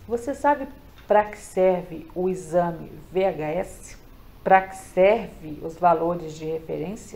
Você sabe para que serve o exame VHS? Para que serve os valores de referência?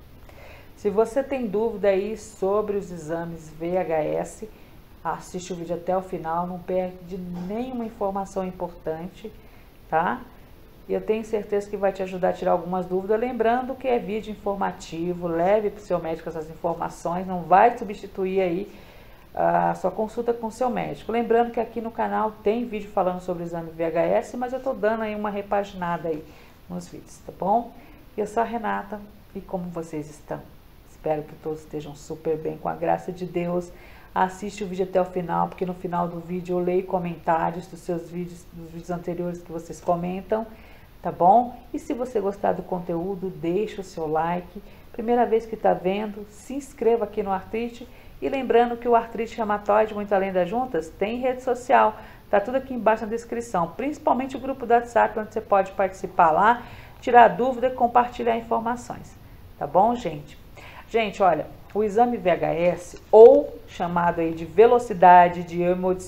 Se você tem dúvida aí sobre os exames VHS, assiste o vídeo até o final, não perde nenhuma informação importante, tá? E eu tenho certeza que vai te ajudar a tirar algumas dúvidas, lembrando que é vídeo informativo, leve para o seu médico essas informações, não vai substituir aí a sua consulta com o seu médico. Lembrando que aqui no canal tem vídeo falando sobre o exame VHS, mas eu tô dando aí uma repaginada aí nos vídeos, tá bom? Eu sou a Renata e como vocês estão? Espero que todos estejam super bem, com a graça de Deus. Assiste o vídeo até o final, porque no final do vídeo eu leio comentários dos seus vídeos, dos vídeos anteriores que vocês comentam, tá bom? E se você gostar do conteúdo, deixa o seu like. Primeira vez que está vendo, se inscreva aqui no Artrite. E lembrando que o Artrite Reumatoide, muito além das juntas, tem rede social. Tá tudo aqui embaixo na descrição, principalmente o grupo do WhatsApp, onde você pode participar lá, tirar dúvida e compartilhar informações. Tá bom, gente? Gente, olha, o exame VHS, ou chamado aí de velocidade de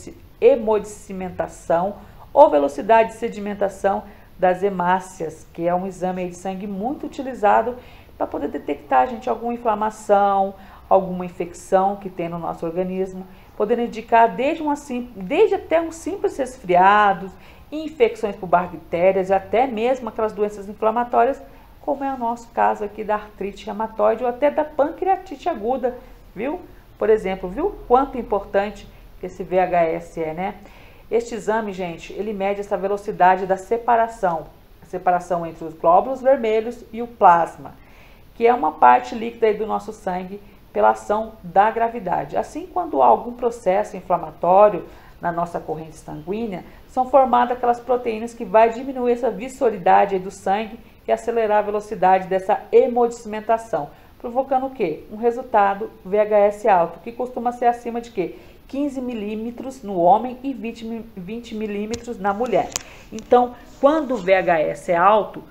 hemodicimentação ou velocidade de sedimentação das hemácias, que é um exame aí de sangue muito utilizado para poder detectar, gente, alguma inflamação, alguma infecção que tem no nosso organismo, podendo indicar desde até um simples resfriados, infecções por bactérias e até mesmo aquelas doenças inflamatórias, como é o nosso caso aqui da artrite reumatoide ou até da pancreatite aguda, viu? Por exemplo, viu quanto importante esse VHS é, né? Este exame, gente, ele mede essa velocidade da separação, a separação entre os glóbulos vermelhos e o plasma, que é uma parte líquida aí do nosso sangue pela ação da gravidade. Assim, quando há algum processo inflamatório na nossa corrente sanguínea, são formadas aquelas proteínas que vai diminuir essa viscosidade aí do sangue e acelerar a velocidade dessa hemodicimentação, provocando o quê? Um resultado VHS alto, que costuma ser acima de quê? 15 milímetros no homem e 20 milímetros na mulher. Então, quando o VHS é alto,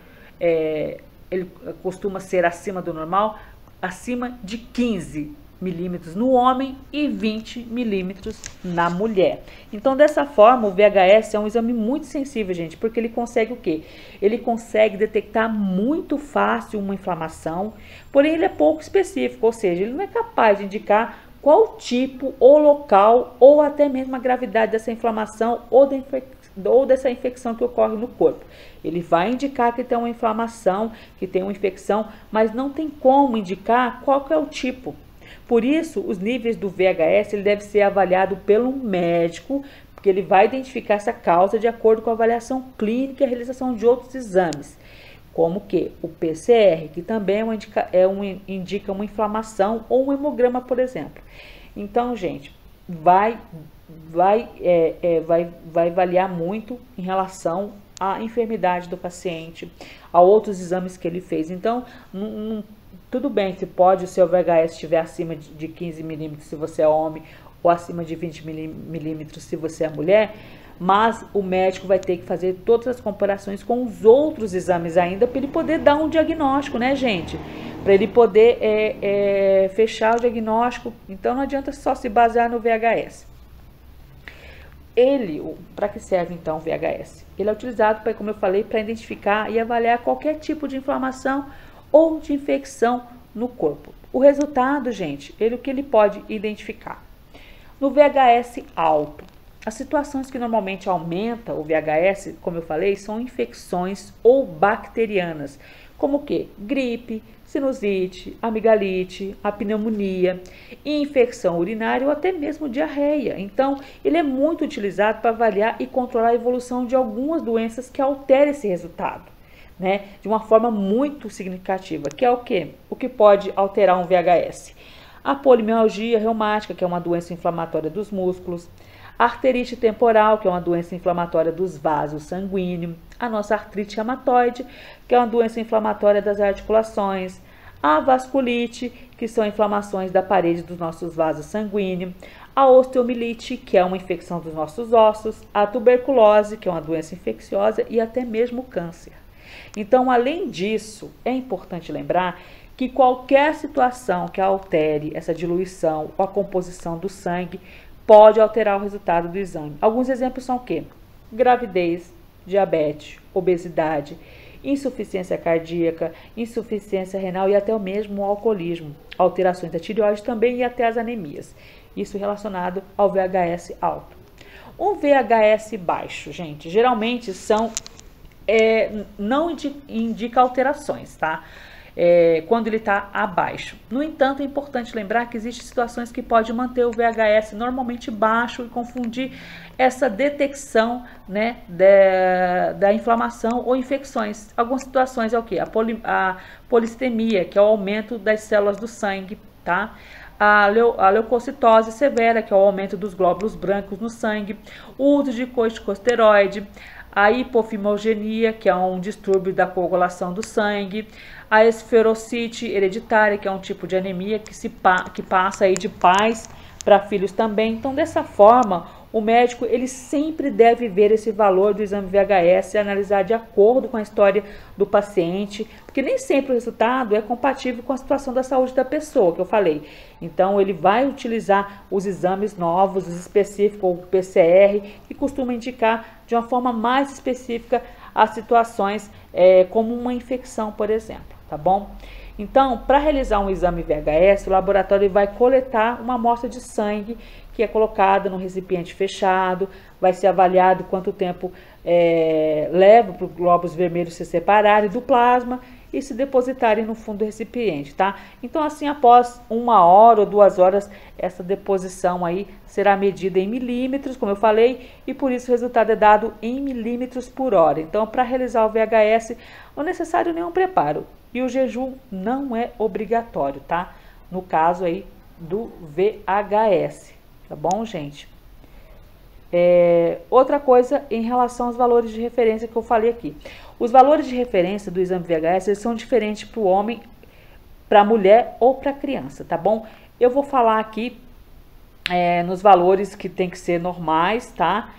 ele costuma ser acima do normal, acima de 15 milímetros no homem e 20 milímetros na mulher. Então, dessa forma, o VHS é um exame muito sensível, gente, porque ele consegue o quê? Ele consegue detectar muito fácil uma inflamação, porém ele é pouco específico, ou seja, ele não é capaz de indicar qual tipo ou local ou até mesmo a gravidade dessa inflamação ou dessa infecção que ocorre no corpo. Ele vai indicar que tem uma inflamação, que tem uma infecção, mas não tem como indicar qual que é o tipo. Por isso, os níveis do VHS ele deve ser avaliado pelo médico, porque ele vai identificar essa causa de acordo com a avaliação clínica e a realização de outros exames, como que o PCR, que também indica uma inflamação ou um hemograma, por exemplo. Então, gente, vai avaliar muito em relação à enfermidade do paciente, a outros exames que ele fez. Então, tudo bem, se pode o seu VHS estiver acima de 15 milímetros se você é homem, ou acima de 20 milímetros se você é mulher, mas o médico vai ter que fazer todas as comparações com os outros exames ainda, para ele poder dar um diagnóstico, né, gente? Para ele poder fechar o diagnóstico. Então, não adianta só se basear no VHS. Para que serve então o VHS? Ele é utilizado, como eu falei, para identificar e avaliar qualquer tipo de inflamação ou de infecção no corpo. O resultado, gente, o que ele pode identificar? No VHS alto, as situações que normalmente aumentam o VHS, como eu falei, são infecções ou bacterianas, como o quê? Gripe, sinusite, amigdalite, a pneumonia, infecção urinária ou até mesmo diarreia. Então, ele é muito utilizado para avaliar e controlar a evolução de algumas doenças que alteram esse resultado, né, de uma forma muito significativa, que é o quê? O que pode alterar um VHS? A polimialgia reumática, que é uma doença inflamatória dos músculos, a arterite temporal, que é uma doença inflamatória dos vasos sanguíneos, a nossa artrite reumatoide, que é uma doença inflamatória das articulações, a vasculite, que são inflamações da parede dos nossos vasos sanguíneos, a osteomielite, que é uma infecção dos nossos ossos, a tuberculose, que é uma doença infecciosa e até mesmo o câncer. Então, além disso, é importante lembrar que qualquer situação que altere essa diluição ou a composição do sangue pode alterar o resultado do exame. Alguns exemplos são o quê? Gravidez, diabetes, obesidade, insuficiência cardíaca, insuficiência renal e até mesmo o alcoolismo, alterações da tireoide também e até as anemias. Isso relacionado ao VHS alto. Um VHS baixo, gente, geralmente não indica alterações, tá? Quando ele está abaixo. No entanto, é importante lembrar que existem situações que podem manter o VHS normalmente baixo e confundir essa detecção, né, da inflamação ou infecções. Algumas situações é o que? A polistemia, que é o aumento das células do sangue, tá? A leucocitose severa, que é o aumento dos glóbulos brancos no sangue, o uso de corticosteroide, a hipofimogenia, que é um distúrbio da coagulação do sangue, a esferocite hereditária, que é um tipo de anemia que passa aí de pais para filhos também. Então, dessa forma, o médico ele sempre deve ver esse valor do exame VHS e analisar de acordo com a história do paciente, porque nem sempre o resultado é compatível com a situação da saúde da pessoa, que eu falei. Então, ele vai utilizar os exames novos, os específicos, o PCR, que costuma indicar de uma forma mais específica as situações como uma infecção, por exemplo, tá bom? Então, para realizar um exame VHS, o laboratório vai coletar uma amostra de sangue que é colocada num recipiente fechado, vai ser avaliado quanto tempo leva para os glóbulos vermelhos se separarem do plasma e se depositarem no fundo do recipiente, tá? Então, assim, após 1 hora ou 2 horas, essa deposição aí será medida em milímetros, como eu falei, e por isso o resultado é dado em milímetros por hora. Então, para realizar o VHS, não é necessário nenhum preparo. E o jejum não é obrigatório, tá? No caso aí do VHS, tá bom, gente? Outra coisa em relação aos valores de referência que eu falei aqui. Os valores de referência do exame VHS eles são diferentes para o homem, para a mulher ou para a criança, tá bom? Eu vou falar aqui nos valores que tem que ser normais, tá?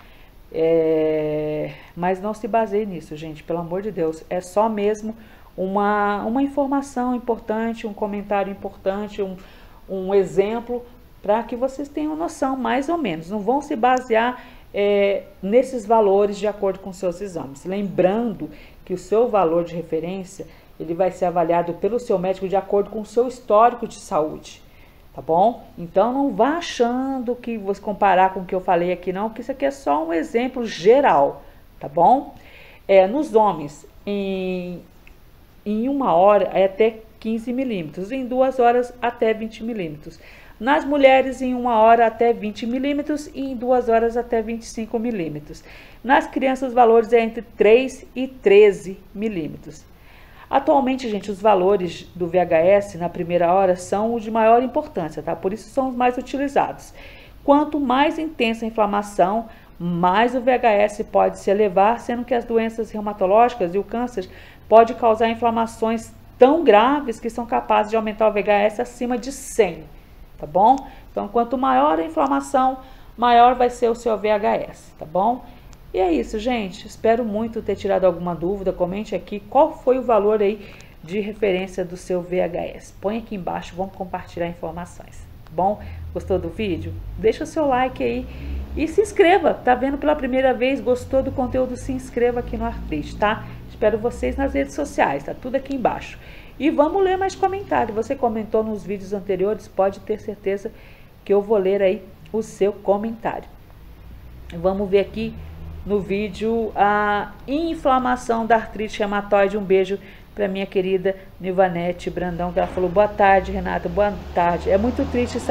Mas não se baseie nisso, gente, pelo amor de Deus. É só mesmo uma informação importante, um comentário importante, um exemplo para que vocês tenham noção, mais ou menos. Não vão se basear nesses valores de acordo com seus exames. Lembrando que o seu valor de referência, ele vai ser avaliado pelo seu médico de acordo com o seu histórico de saúde, tá bom? Então, não vá achando que você comparar com o que eu falei aqui, não, porque isso aqui é só um exemplo geral, tá bom? Nos homens, em 1 hora é até 15 milímetros, em 2 horas até 20 milímetros. Nas mulheres, em 1 hora até 20 milímetros e em 2 horas até 25 milímetros. Nas crianças, os valores é entre 3 e 13 milímetros. Atualmente, gente, os valores do VHS na primeira hora são os de maior importância, tá? Por isso são os mais utilizados. Quanto mais intensa a inflamação, mais o VHS pode se elevar, sendo que as doenças reumatológicas e o câncer pode causar inflamações tão graves que são capazes de aumentar o VHS acima de 100, tá bom? Então, quanto maior a inflamação, maior vai ser o seu VHS, tá bom? E é isso, gente. Espero muito ter tirado alguma dúvida. Comente aqui qual foi o valor aí de referência do seu VHS. Põe aqui embaixo, vamos compartilhar informações, tá bom? Gostou do vídeo? Deixa o seu like aí e se inscreva. Tá vendo pela primeira vez? Gostou do conteúdo? Se inscreva aqui no Artrite, tá? Espero vocês nas redes sociais, tá tudo aqui embaixo. E vamos ler mais comentários. Você comentou nos vídeos anteriores, pode ter certeza que eu vou ler aí o seu comentário. Vamos ver aqui no vídeo a inflamação da artrite reumatoide. Um beijo para minha querida Nivanete Brandão, que ela falou: boa tarde, Renata, boa tarde. É muito triste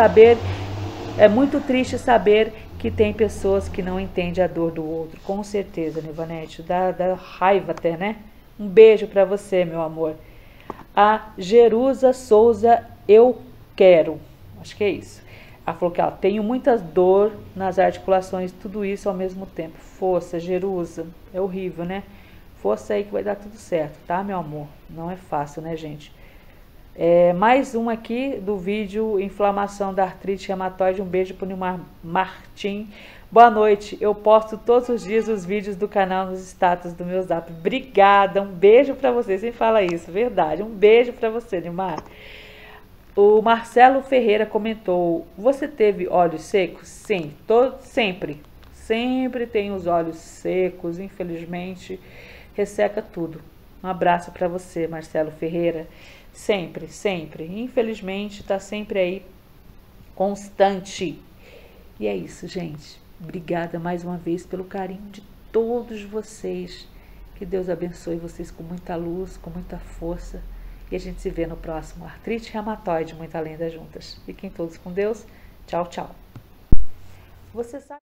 saber que tem pessoas que não entendem a dor do outro. Com certeza, Nivanete, dá raiva até, né? Um beijo para você, meu amor. A Jerusa Souza, eu quero. Acho que é isso. Ela falou que tenho muita dor nas articulações, tudo isso ao mesmo tempo. Força, Jerusa. É horrível, né? Força aí que vai dar tudo certo, tá, meu amor? Não é fácil, né, gente? Mais um aqui do vídeo inflamação da artrite reumatoide. Um beijo para o Nilmar Martim. Boa noite. Eu posto todos os dias os vídeos do canal nos status do meu zap. Obrigada. Um beijo para você. Você fala isso, verdade. Um beijo para você, Nilmar. O Marcelo Ferreira comentou: você teve olhos secos? Sim, sempre. Sempre tem os olhos secos, infelizmente, resseca tudo. Um abraço para você, Marcelo Ferreira. Sempre, sempre. Infelizmente, está sempre aí, constante. E é isso, gente. Obrigada mais uma vez pelo carinho de todos vocês. Que Deus abençoe vocês com muita luz, com muita força. E a gente se vê no próximo Artrite Reumatoide, Muita Lenda Juntas. Fiquem todos com Deus. Tchau, tchau. Você sabe...